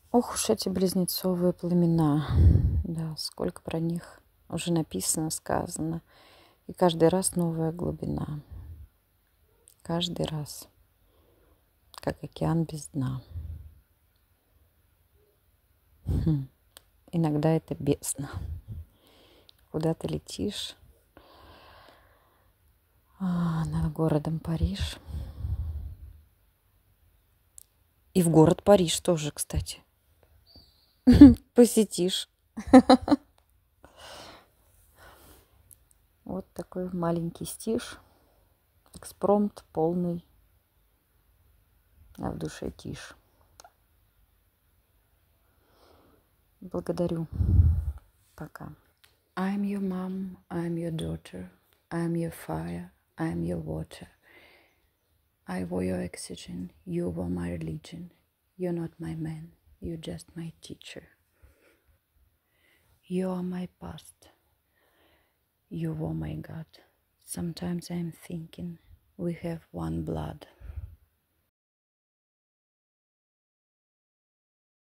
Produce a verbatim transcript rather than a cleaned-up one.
Ох уж эти близнецовые пламена. Да, сколько про них уже написано, сказано. И каждый раз новая глубина. Каждый раз. Как океан без дна. Хм. Иногда это бездна. Куда ты летишь? А, над городом Париж. И в город Париж тоже, кстати. Посетишь. Вот такой маленький стиш. Экспромт полный. А в душе тишь. Благодарю. Пока. I'm your mom, I'm your daughter, I'm your fire, I'm your water. I were your oxygen, you were my religion. You're not my man, you're just my teacher. You are my past, you were my God. Sometimes I'm thinking we have one blood.